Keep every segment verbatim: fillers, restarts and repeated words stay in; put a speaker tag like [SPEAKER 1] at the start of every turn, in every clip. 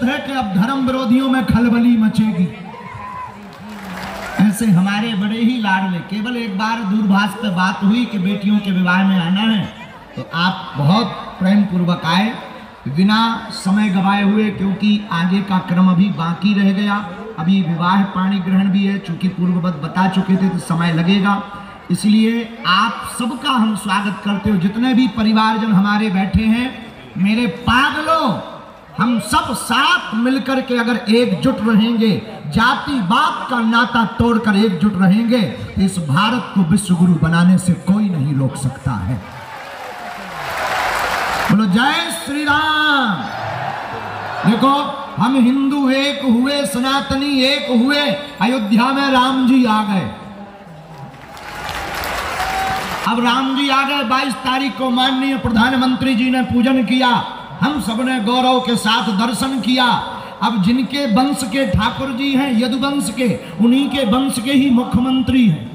[SPEAKER 1] निश्चित है कि अब धर्म विरोधियों में खलबली मचेगी। ऐसे हमारे बड़े ही लाडले, केवल एक बार दूरभाष पे बात हुई कि बेटियों के विवाह में आना है, तो आप बहुत प्रेम पूर्वक आए बिना समय गवाए हुए, क्योंकि आगे का क्रम अभी बाकी रह गया। अभी विवाह पाणी ग्रहण भी है, चूंकि पूर्ववत बता चुके थे तो समय लगेगा, इसलिए आप सबका हम स्वागत करते हो। जितने भी परिवारजन हमारे बैठे हैं, मेरे पागलों, हम सब साथ मिलकर के अगर एकजुट रहेंगे, जाति बात का नाता तोड़कर एकजुट रहेंगे, तो इस भारत को विश्व गुरु बनाने से कोई नहीं रोक सकता है। बोलो जय श्री राम। देखो, हम हिंदू एक हुए, सनातनी एक हुए, अयोध्या में राम जी आ गए। अब राम जी आ गए, बाईस तारीख को माननीय प्रधानमंत्री जी ने पूजन किया, हम सबने गौरव के साथ दर्शन किया। अब जिनके वंश के ठाकुर जी हैं, यदुवंश के, उन्हीं के वंश के ही मुख्यमंत्री हैं।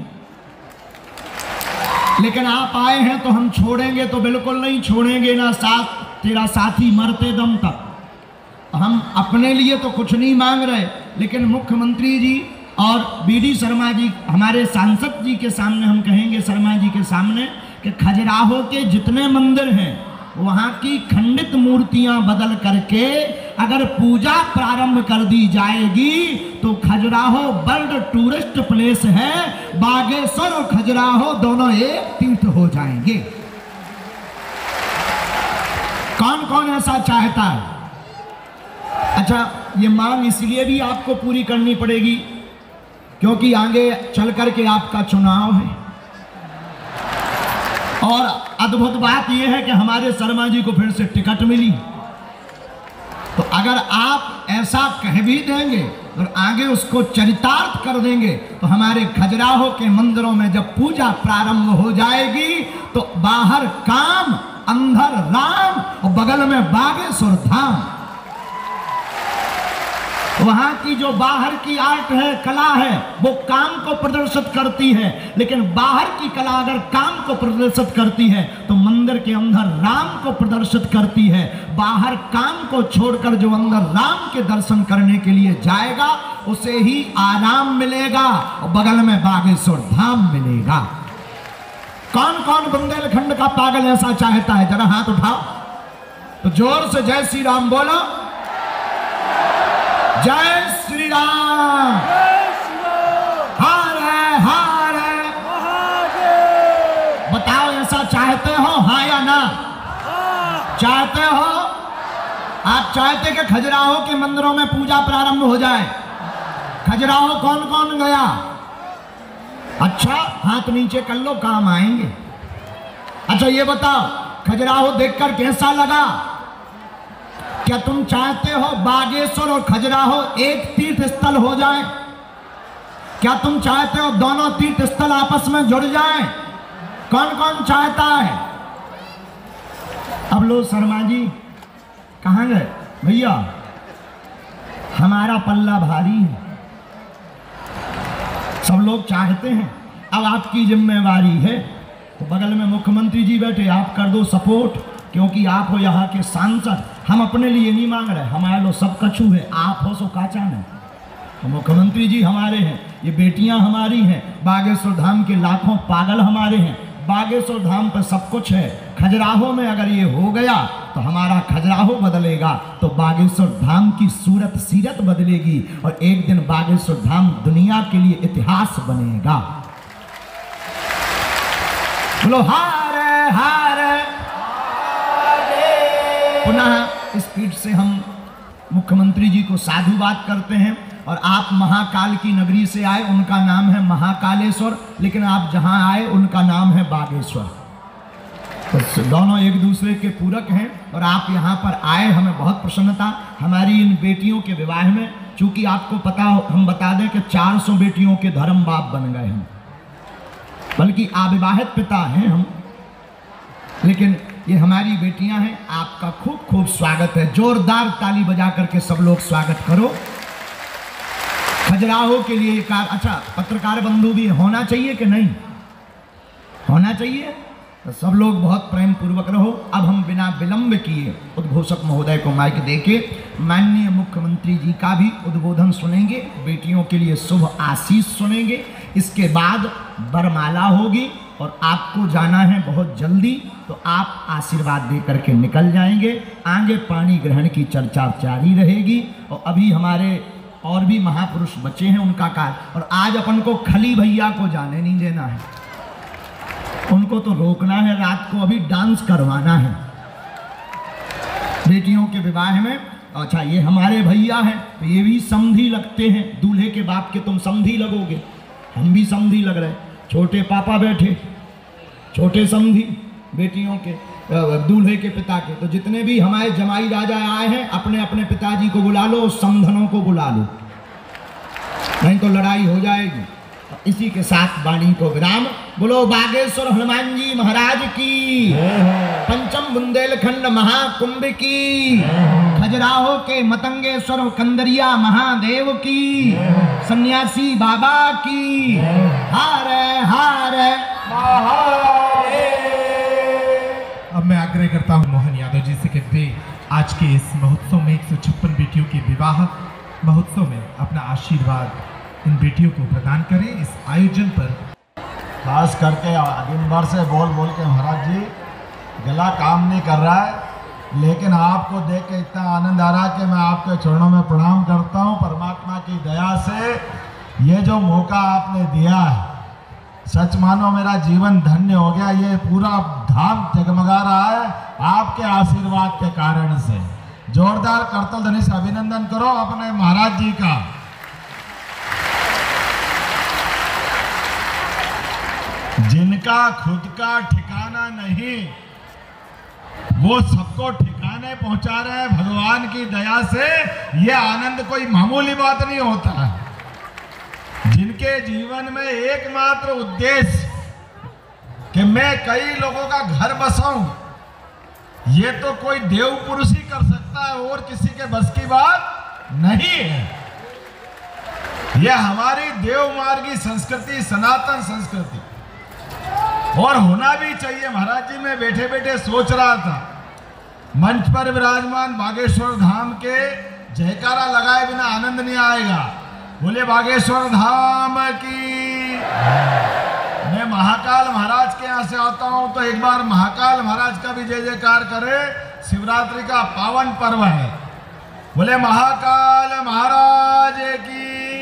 [SPEAKER 1] लेकिन आप आए हैं तो हम छोड़ेंगे तो बिल्कुल नहीं छोड़ेंगे ना, साथ तेरा साथी मरते दम तक। हम अपने लिए तो कुछ नहीं मांग रहे, लेकिन मुख्यमंत्री जी और बी डी शर्मा जी, हमारे सांसद जी के सामने हम कहेंगे, शर्मा जी के सामने, कि खजुराहो के जितने मंदिर हैं वहाँ की खंडित मूर्तियां बदल करके अगर पूजा प्रारंभ कर दी जाएगी तो खजुराहो वर्ल्ड टूरिस्ट प्लेस है, बागेश्वर और खजुराहो दोनों एक तीर्थ हो जाएंगे। कौन कौन ऐसा चाहता है? अच्छा, ये मांग इसलिए भी आपको पूरी करनी पड़ेगी क्योंकि आगे चल करके आपका चुनाव है, और अद्भुत बात यह है कि हमारे शर्मा जी को फिर से टिकट मिली। तो अगर आप ऐसा कह भी देंगे और आगे उसको चरितार्थ कर देंगे, तो हमारे खजुराहो के मंदिरों में जब पूजा प्रारंभ हो जाएगी तो बाहर काम, अंदर राम, और बगल में बागेश्वर धाम। वहां की जो बाहर की आर्ट है, कला है, वो काम को प्रदर्शित करती है, लेकिन बाहर की कला अगर काम को प्रदर्शित करती है तो मंदिर के अंदर राम को प्रदर्शित करती है। बाहर काम को छोड़कर जो अंदर राम के दर्शन करने के लिए जाएगा उसे ही आराम मिलेगा, और बगल में बागेश्वर धाम मिलेगा। कौन कौन बुंदेलखंड का पागल ऐसा चाहता है? जरा हाथ उठाओ तो जोर से जय श्री राम बोलो। जय श्री राम। हार है, हार है। बताओ, ऐसा चाहते हो, हाँ या ना? चाहते हो? आप चाहते कि खजुराहो के मंदिरों में पूजा प्रारंभ हो जाए? खजुराहो कौन कौन गया? अच्छा, हाथ नीचे कर लो, काम आएंगे। अच्छा, ये बताओ, खजुराहो देखकर कैसा लगा? क्या तुम चाहते हो बागेश्वर और खजुराहो एक तीर्थ स्थल हो जाए? क्या तुम चाहते हो दोनों तीर्थ स्थल आपस में जुड़ जाएं? कौन कौन चाहता है? अब लो, शर्मा जी कहाँ गए भैया? हमारा पल्ला भारी है, सब लोग चाहते हैं, अब आपकी जिम्मेवारी है। तो बगल में मुख्यमंत्री जी बैठे, आप कर दो सपोर्ट, क्योंकि आप हो यहाँ के सांसद। हम अपने लिए नहीं मांग रहे, हमारे लो सब कछु है, आप हो सो काचा नहीं। तो मुख्यमंत्री जी हमारे हैं, ये बेटियां हमारी हैं, बागेश्वर धाम के लाखों पागल हमारे हैं। बागेश्वर धाम पर सब कुछ है। खजुराहो में अगर ये हो गया तो हमारा खजुराहो बदलेगा, तो बागेश्वर धाम की सूरत सीरत बदलेगी, और एक दिन बागेश्वर धाम दुनिया के लिए इतिहास बनेगा। बोलो हार है, हार है। पुनः इस पीठ से हम मुख्यमंत्री जी को साधुवाद करते हैं, और आप महाकाल की नगरी से आए, उनका नाम है महाकालेश्वर, लेकिन आप जहां आए उनका नाम है बागेश्वर। तो दोनों एक दूसरे के पूरक हैं, और आप यहाँ पर आए, हमें बहुत प्रसन्नता। हमारी इन बेटियों के विवाह में, चूंकि आपको पता हो, हम बता दें कि चार सौ बेटियों के धर्म बाप बन गए हम, बल्कि अविवाहित पिता हैं हम, लेकिन ये हमारी बेटियां हैं। आपका खूब खूब स्वागत है, जोरदार ताली बजा करके सब लोग स्वागत करो। खजुराहो के लिए एक, अच्छा, पत्रकार बंधु भी होना चाहिए कि नहीं होना चाहिए? तो सब लोग बहुत प्रेम पूर्वक रहो। अब हम बिना विलंब किए उद्घोषक महोदय को माइक देके माननीय मुख्यमंत्री जी का भी उद्बोधन सुनेंगे, बेटियों के लिए शुभ आशीष सुनेंगे। इसके बाद वरमाला होगी और आपको जाना है बहुत जल्दी, तो आप आशीर्वाद दे करके निकल जाएंगे। आगे पानी ग्रहण की चर्चा जारी रहेगी और अभी हमारे और भी महापुरुष बचे हैं उनका कार्य, और आज अपन को खली भैया को जाने नहीं देना है, उनको तो रोकना है, रात को अभी डांस करवाना है बेटियों के विवाह में। अच्छा, ये हमारे भैया हैं तो ये भी समधी लगते हैं, दूल्हे के बाप के तुम समधी लगोगे, हम भी समधी लग रहे। छोटे पापा बैठे, छोटे समधी बेटियों के दूल्हे के पिता के। तो जितने भी हमारे जमाई राजा आए हैं अपने अपने पिताजी को बुला लो, समधनों को बुला लो, नहीं तो लड़ाई हो जाएगी। इसी के साथ वाणी को विराम। बोलो बागेश्वर हनुमान जी महाराज की, पंचम बुंदेलखंड महाकुंभ की, खजुराहो के मतंगेश्वर कंदरिया महादेव की, सन्यासी बाबा की, हार हार महादेव।
[SPEAKER 2] अब मैं आग्रह करता हूं मोहन यादव जी से कि वे आज के इस महोत्सव में एक सौ छप्पन बेटियों के विवाह महोत्सव में अपना आशीर्वाद इन बेटियों को प्रदान करें। इस आयोजन पर
[SPEAKER 3] खास करके दिन भर से बोल बोल के महाराज जी गला काम नहीं कर रहा है, लेकिन आपको देख के इतना आनंद आ रहा है कि मैं आपके चरणों में प्रणाम करता हूं। परमात्मा की दया से ये जो मौका आपने दिया है, सच मानो मेरा जीवन धन्य हो गया। ये पूरा धाम जगमगा रहा है आपके आशीर्वाद के कारण से। जोरदार करतल ध्वनि से अभिनंदन करो अपने महाराज जी का। जिनका खुद का ठिकाना नहीं वो सबको ठिकाने पहुंचा रहे हैं भगवान की दया से। ये आनंद कोई मामूली बात नहीं होता है। जिनके जीवन में एकमात्र उद्देश्य कि मैं कई लोगों का घर बसाऊं, ये तो कोई देव पुरुष ही कर सकता है और किसी के बस की बात नहीं है। यह हमारी देवमार्गी संस्कृति, सनातन संस्कृति, और होना भी चाहिए। महाराज जी मैं बैठे बैठे सोच रहा था, मंच पर विराजमान बागेश्वर धाम के जयकारा लगाए बिना आनंद नहीं आएगा। बोले बागेश्वर धाम की। मैं महाकाल महाराज के यहाँ से आता हूँ तो एक बार महाकाल महाराज का भी जय जयकार करे। शिवरात्रि का पावन पर्व है, बोले महाकाल महाराज की।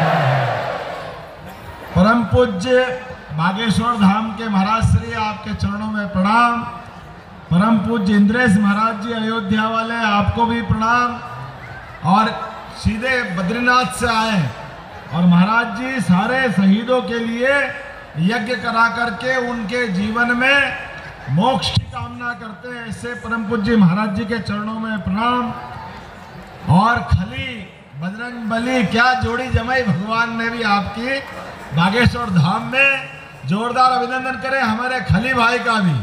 [SPEAKER 3] परम पूज्य बागेश्वर धाम के महाराज श्री आपके चरणों में प्रणाम। परम पूज्य इंद्रेश महाराज जी अयोध्या वाले, आपको भी प्रणाम। और सीधे बद्रीनाथ से आए और महाराज जी सारे शहीदों के लिए यज्ञ करा करके उनके जीवन में मोक्ष की कामना करते हैं। इससे परम पूज्य महाराज जी के चरणों में प्रणाम। और खली बजरंग बली क्या जोड़ी जमाई भगवान ने भी आपकी बागेश्वर धाम में। जोरदार अभिनंदन करें हमारे खली भाई का भी।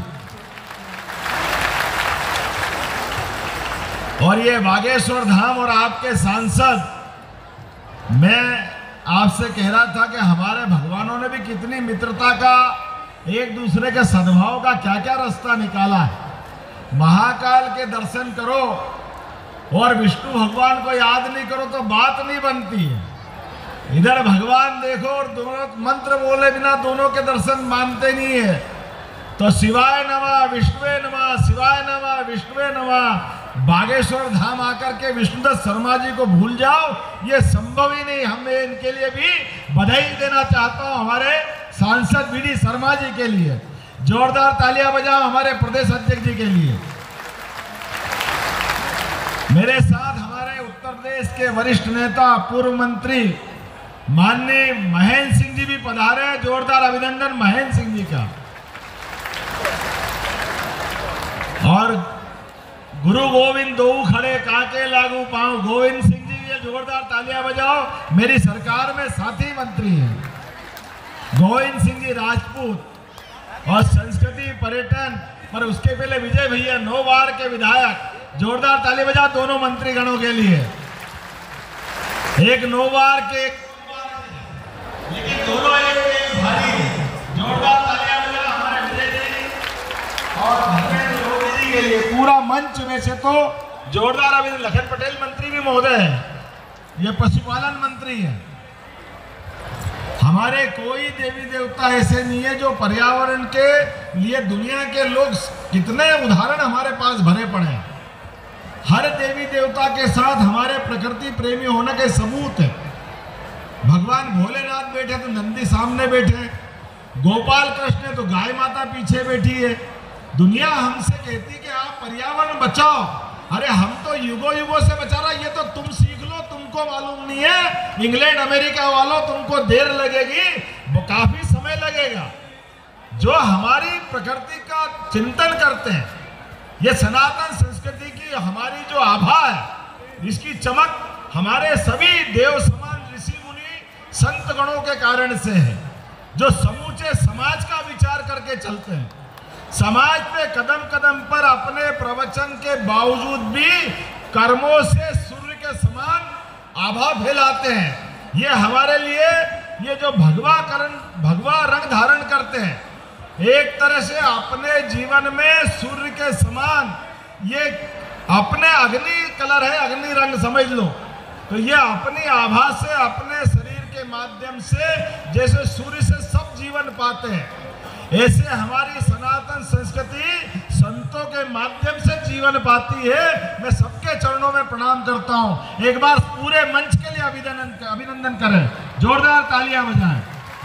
[SPEAKER 3] और ये बागेश्वर धाम और आपके सांसद, मैं आपसे कह रहा था कि हमारे भगवानों ने भी कितनी मित्रता का, एक दूसरे के सद्भाव का क्या क्या रास्ता निकाला है। महाकाल के दर्शन करो और विष्णु भगवान को याद नहीं करो तो बात नहीं बनती है। इधर भगवान देखो और दोनों मंत्र बोले बिना दोनों के दर्शन मानते नहीं है। तो शिवाय नमः विष्णुवे नमः, शिवाय नमः विष्णुवे नमः। बागेश्वर धाम आकर के विष्णुदत्त शर्मा जी को भूल जाओ, ये संभव ही नहीं। हमें इनके लिए भी बधाई देना चाहता हूं, हमारे सांसद वी डी शर्मा जी के लिए। जोरदार तालियां बजाओ हमारे प्रदेश अध्यक्ष जी के लिए। मेरे साथ हमारे उत्तर प्रदेश के वरिष्ठ नेता पूर्व मंत्री माननीय महेंद्र सिंह जी भी पधारे हैं। जोरदार अभिनंदन महेंद्र सिंह जी का। और गुरु गोविंद दो खड़े काके लागू पाऊं, गोविंद सिंह जी ये जोरदार तालियां बजाओ। मेरी सरकार में साथी मंत्री हैं गोविंद सिंह जी राजपूत और संस्कृति पर्यटन, पर उसके पहले विजय भैया नौ बार के विधायक। जोरदार ताली बजाओ दोनों मंत्री गणों के लिए। एक नौ बार के, लेकिन दोनों एक भारी। जोरदार तालियां बजाओ हमारे विजय जी। और धर्मेंद्र मोदी जी के लिए पूरा मंच में से तो जोरदार अभिनंदन। लखन पटेल मंत्री भी महोदय है, ये पशुपालन मंत्री है। हमारे कोई देवी देवता ऐसे नहीं है जो पर्यावरण के लिए दुनिया के लोग कितने उदाहरण हमारे पास भरे पड़े हैं। हर देवी देवता के साथ हमारे प्रकृति प्रेमी होने के सबूत है। भगवान भोलेनाथ बैठे तो नंदी सामने बैठे, गोपाल कृष्ण तो गाय माता पीछे बैठी है। दुनिया हमसे कहती कि आप पर्यावरण बचाओ, अरे हम तो युगों युगों से बचा रहा, ये तो तुम सीख लो, तुमको मालूम नहीं है। इंग्लैंड अमेरिका वालों तुमको देर लगेगी, वो काफी समय लगेगा। जो हमारी प्रकृति का चिंतन करते हैं, ये सनातन संस्कृति की हमारी जो आभा है, इसकी चमक हमारे सभी देव समान ऋषि मुनि संत गणों के कारण से है, जो समूचे समाज का विचार करके चलते हैं। समाज पे कदम कदम पर अपने प्रवचन के बावजूद भी कर्मों से सूर्य के समान आभा फैलाते हैं। ये हमारे लिए ये जो भगवा करण भगवा रंग धारण करते हैं, एक तरह से अपने जीवन में सूर्य के समान ये अपने अग्नि कलर है, अग्नि रंग समझ लो। तो ये अपनी आभा से अपने शरीर के माध्यम से जैसे सूर्य से सब जीवन पाते हैं, ऐसे हमारी सनातन संस्कृति संतों के माध्यम से जीवन पाती है। मैं सबके चरणों में प्रणाम करता हूं। एक बार पूरे मंच के लिए अभिनंदन अभिनंदन करें, जोरदार तालियां बजाएं।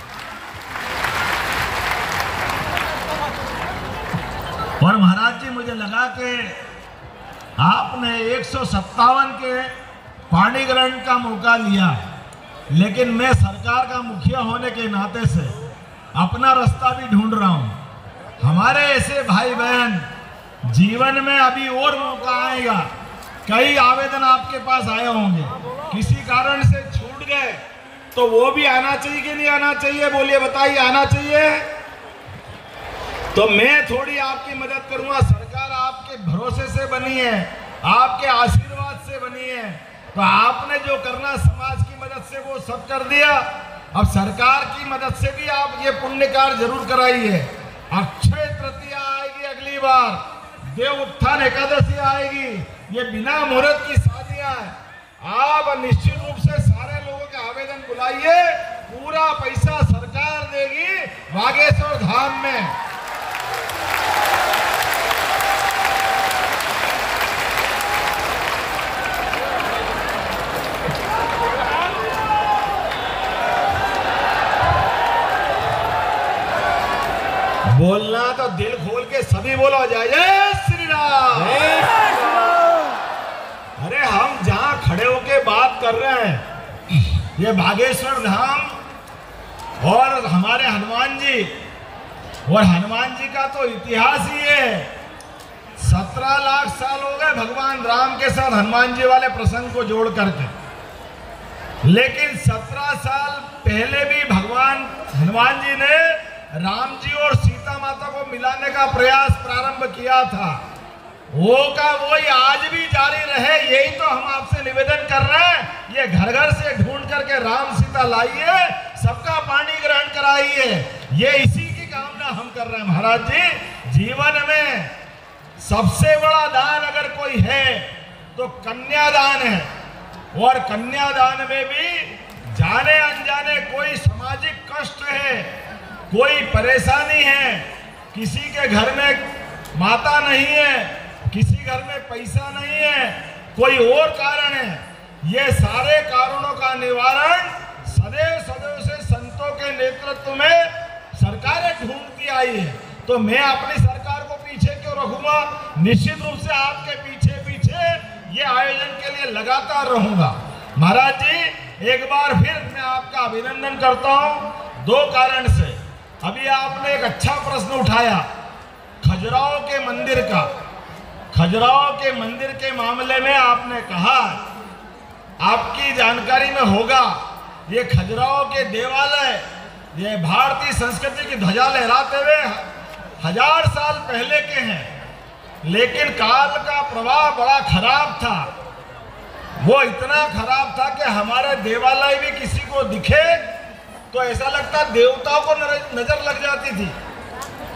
[SPEAKER 3] और महाराज जी, मुझे लगा कि आपने एक सौ सत्तावन के पाणी ग्रहण का मौका लिया, लेकिन मैं सरकार का मुखिया होने के नाते से अपना रास्ता भी ढूंढ रहा हूं। हमारे ऐसे भाई बहन जीवन में अभी और मौका आएगा। कई आवेदन आपके पास आए होंगे, किसी कारण से छूट गए, तो वो भी आना चाहिए कि नहीं आना चाहिए? बोलिए, बताइए, आना चाहिए? तो मैं थोड़ी आपकी मदद करूंगा। सरकार आपके भरोसे से बनी है, आपके आशीर्वाद से बनी है, तो आपने जो करना समाज की मदद से वो सब कर दिया। अब सरकार की मदद से भी आप ये पुण्य कार्य जरूर कराइए। अक्षय तृतीया आएगी अगली बार, देव उत्थान एकादशी आएगी, ये बिना मुहूर्त की शादियां हैं। आप निश्चित रूप से सारे लोगों के आवेदन बुलाइए, पूरा पैसा सरकार देगी बागेश्वर धाम में। बोलना तो दिल खोल के सभी बोलो, जय जय श्री राम। अरे हम जहां खड़े होके बात कर रहे हैं, ये बागेश्वर धाम और हमारे हनुमान जी, और हनुमान जी का तो इतिहास ही है। सत्रह लाख साल हो गए भगवान राम के साथ हनुमान जी वाले प्रसंग को जोड़ करके, लेकिन सत्रह साल पहले भी भगवान हनुमान जी ने राम जी और सीता माता को मिलाने का प्रयास प्रारंभ किया था। वो का वही आज भी जारी रहे, यही तो हम आपसे निवेदन कर रहे हैं। ये घर घर से ढूंढ करके राम सीता लाइए, सबका पानी ग्रहण कराइए, ये इसी की कामना हम कर रहे हैं। महाराज जी, जीवन में सबसे बड़ा दान अगर कोई है तो कन्यादान है, और कन्यादान में भी जाने अनजाने कोई सामाजिक कष्ट है, कोई परेशानी है, किसी के घर में माता नहीं है, किसी घर में पैसा नहीं है, कोई और कारण है, ये सारे कारणों का निवारण सदैव सदैव से संतों के नेतृत्व में सरकारें ढूंढती आई है। तो मैं अपनी सरकार को पीछे क्यों रखूंगा? निश्चित रूप से आपके पीछे पीछे ये आयोजन के लिए लगातार रहूंगा। महाराज जी, एक बार फिर मैं आपका अभिनंदन करता हूं, दो कारण से। अभी आपने एक अच्छा प्रश्न उठाया खजुराहो के मंदिर का। खजुराहो के मंदिर के मामले में आपने कहा, आपकी जानकारी में होगा, ये खजुराहो के देवालय ये भारतीय संस्कृति की ध्वजा लहराते हुए हजार साल पहले के हैं, लेकिन काल का प्रभाव बड़ा खराब था। वो इतना खराब था कि हमारे देवालय भी किसी को दिखे तो ऐसा लगता देवताओं को नजर लग जाती थी।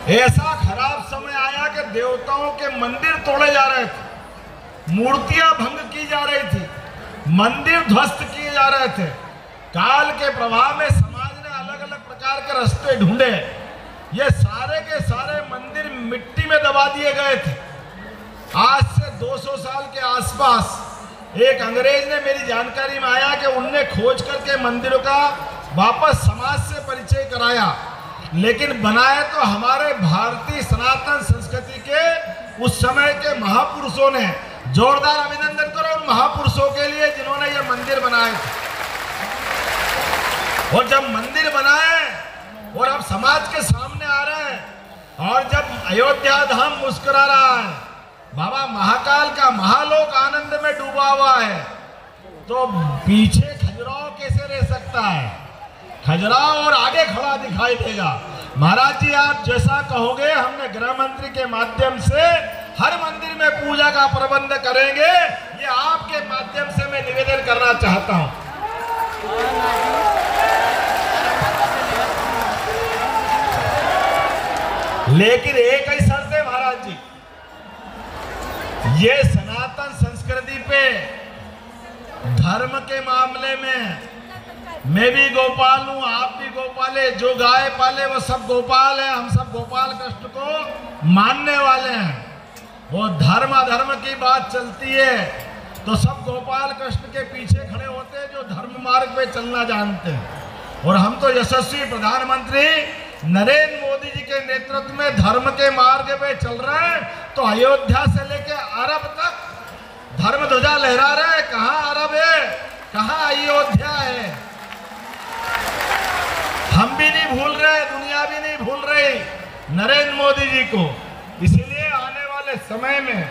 [SPEAKER 3] ऐसा खराब समय आया कि देवताओं के मंदिर तोड़े जा रहे थे, मूर्तियां भंग की जा रही थी, मंदिर ध्वस्त किए जा रहे थे। काल के प्रभाव में समाज ने अलग अलग प्रकार के रास्ते ढूंढे, ये सारे के सारे मंदिर मिट्टी में दबा दिए गए थे। आज से दो सौ साल के आसपास एक अंग्रेज ने, मेरी जानकारी में आया कि उनने खोज करके मंदिरों का वापस समाज से परिचय कराया, लेकिन बनाए तो हमारे भारतीय सनातन संस्कृति के उस समय के महापुरुषों ने। जोरदार अभिनंदन करो उन महापुरुषों के लिए जिन्होंने ये मंदिर बनाए थे। और जब मंदिर बनाए और अब समाज के सामने आ रहे हैं, और जब अयोध्या धाम मुस्कुरा रहा है, बाबा महाकाल का महालोक आनंद में डूबा हुआ है, तो पीछे खजुराहो कैसे रह सकता है? खजुराहो और आगे खड़ा दिखाई देगा। महाराज जी, आप जैसा कहोगे, हमने गृह मंत्री के माध्यम से हर मंदिर में पूजा का प्रबंध करेंगे। ये आपके माध्यम से मैं निवेदन करना चाहता हूं। लेकिन एक ही शर्त है महाराज जी, ये सनातन संस्कृति पे, धर्म के मामले में मैं भी गोपाल हूं, आप भी गोपाल है। जो गाय पाले वो सब गोपाल है। हम सब गोपाल कृष्ण को मानने वाले हैं। वो धर्म अधर्म की बात चलती है तो सब गोपाल कृष्ण के पीछे खड़े होते हैं जो धर्म मार्ग पे चलना जानते हैं। और हम तो यशस्वी प्रधानमंत्री नरेंद्र मोदी जी के नेतृत्व में धर्म के मार्ग पे चल रहे हैं। तो अयोध्या से लेकर अरब तक धर्म ध्वजा लहरा रहे हैं। कहाँ अरब है, कहाँ अयोध्या है? हम भी नहीं भूल रहे, दुनिया भी नहीं भूल रही नरेंद्र मोदी जी को। इसलिए आने वाले समय में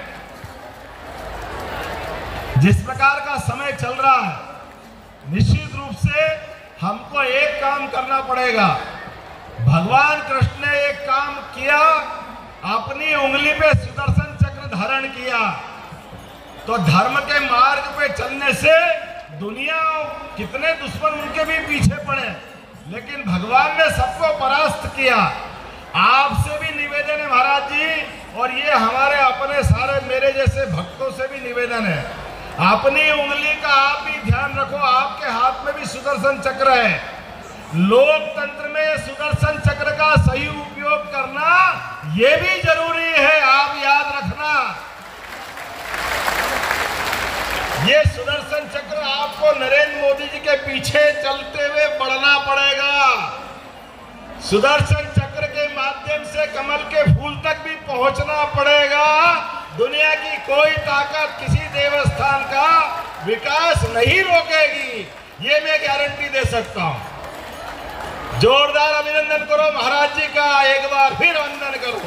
[SPEAKER 3] जिस प्रकार का समय चल रहा है, निश्चित रूप से हमको एक काम करना पड़ेगा। भगवान कृष्ण ने एक काम किया, अपनी उंगली पे सुदर्शन चक्र धारण किया। तो धर्म के मार्ग पे चलने से दुनिया, कितने दुश्मन उनके भी पीछे पड़े, लेकिन भगवान ने सबको परास्त किया। आपसे भी निवेदन है महाराज जी, और ये हमारे अपने सारे मेरे जैसे भक्तों से भी निवेदन है, अपनी उंगली का आप भी ध्यान रखो। आपके हाथ में भी सुदर्शन चक्र है। लोकतंत्र में सुदर्शन चक्र का सही उपयोग करना ये भी जरूरी है, आप याद रखना। ये सुदर्शन चक्र आपको नरेंद्र मोदी जी के पीछे चलते हुए बढ़ना पड़ेगा। सुदर्शन चक्र के माध्यम से कमल के फूल तक भी पहुंचना पड़ेगा। दुनिया की कोई ताकत किसी देवस्थान का विकास नहीं रोकेगी, ये मैं गारंटी दे सकता हूं। जोरदार अभिनंदन करो महाराज जी का, एक बार फिर वंदन करो।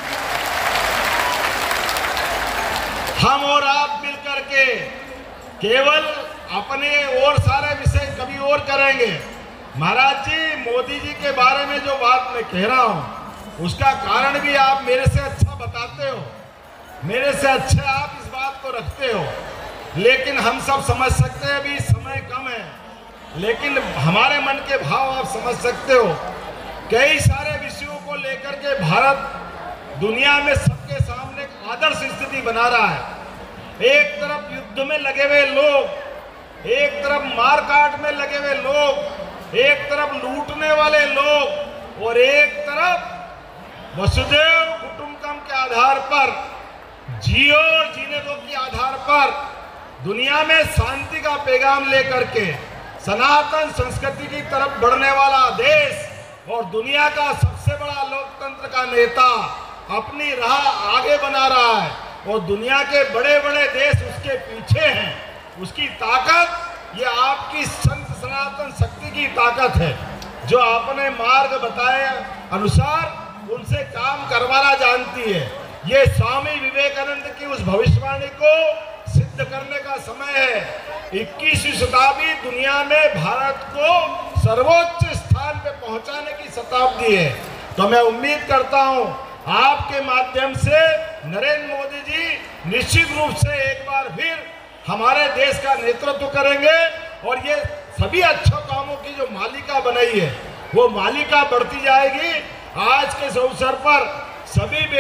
[SPEAKER 3] हम और आप मिलकर के केवल अपने और सारे विषय कभी और करेंगे। महाराज जी, मोदी जी के बारे में जो बात मैं कह रहा हूं, उसका कारण भी आप मेरे से अच्छा बताते हो, मेरे से अच्छे आप इस बात को रखते हो। लेकिन हम सब समझ सकते हैं अभी समय कम है, लेकिन हमारे मन के भाव आप समझ सकते हो। कई सारे विषयों को लेकर के भारत दुनिया में सबके सामने एक आदर्श स्थिति बना रहा है। एक तरफ युद्ध में लगे हुए लोग, एक तरफ मारकाट में लगे हुए लोग, एक तरफ लूटने वाले लोग, और एक तरफ वसुदेव कुटुंबकम के आधार पर जियो और जीने दो के आधार पर दुनिया में शांति का पैगाम लेकर के सनातन संस्कृति की तरफ बढ़ने वाला देश और दुनिया का सबसे बड़ा लोकतंत्र का नेता अपनी राह आगे बना रहा है, और दुनिया के बड़े बड़े देश उसके पीछे हैं। उसकी ताकत ये आपकी संत सनातन शक्ति की ताकत है, जो आपने मार्ग बताए अनुसार उनसे काम करवाना जानती है। ये स्वामी विवेकानंद की उस भविष्यवाणी को सिद्ध करने का समय है। इक्कीसवीं शताब्दी दुनिया में भारत को सर्वोच्च स्थान पे पहुंचाने की शताब्दी है। तो मैं उम्मीद करता हूं आपके माध्यम से नरेंद्र मोदी जी निश्चित रूप से एक बार फिर हमारे देश का नेतृत्व करेंगे, और ये सभी अच्छे कामों की जो मालिका बनाई है वो मालिका बढ़ती जाएगी। आज के इस अवसर पर सभी